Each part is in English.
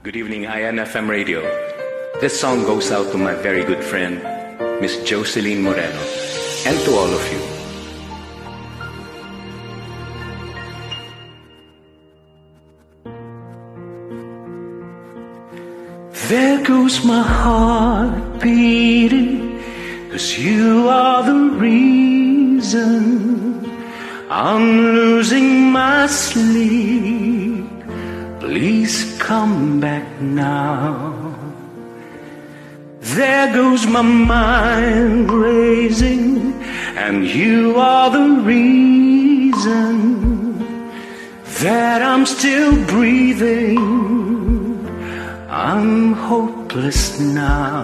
Good evening, INFM Radio. This song goes out to my very good friend, Miss Jocelyn Moreno, and to all of you. There goes my heart beating, 'cause you are the reason I'm losing my sleep. Please come back now. There goes my mind racing, and you are the reason that I'm still breathing. I'm hopeless now.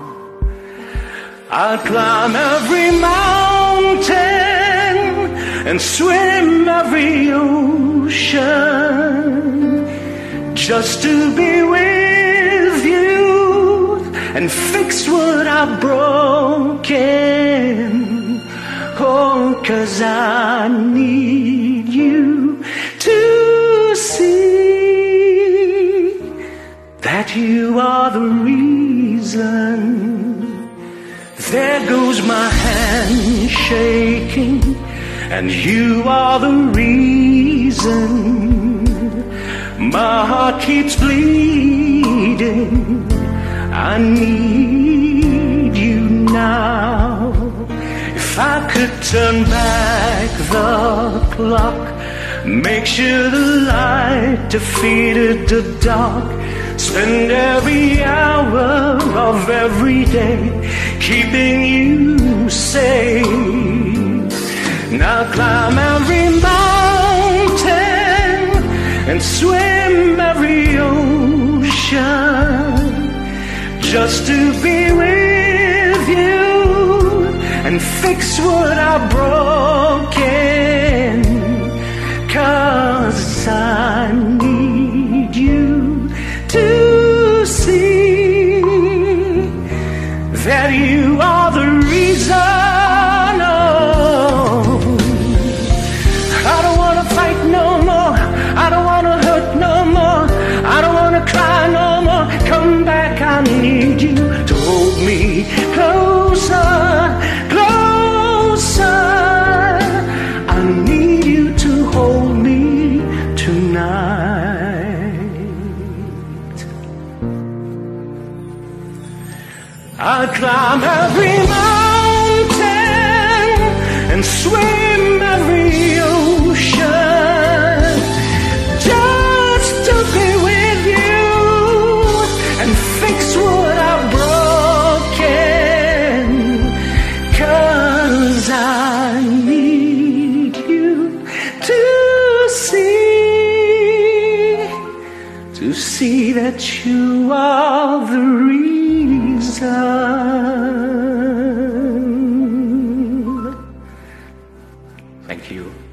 I'll climb every mountain and swim every ocean just to be with you and fix what I've broken. Oh, 'cause I need you to see that you are the reason. There goes my hand shaking, and you are the reason my heart keeps bleeding. I need you now. If I could turn back the clock, make sure the light defeated the dark, spend every hour of every day keeping you safe. Now climb every mountain and swim every ocean just to be with you and fix what I've broken. 'Cause I need you to see that you are the reason. Oh, I don't wanna fight no more, I don't wanna hurt no more, I don't wanna cry no more. Come back, I need you to hold me closer, closer. I need you to hold me tonight. I'll climb every mountain and swim every ocean just to be with you and fix what I've broken. 'Cause I need you to see that you are the reason. Thank you.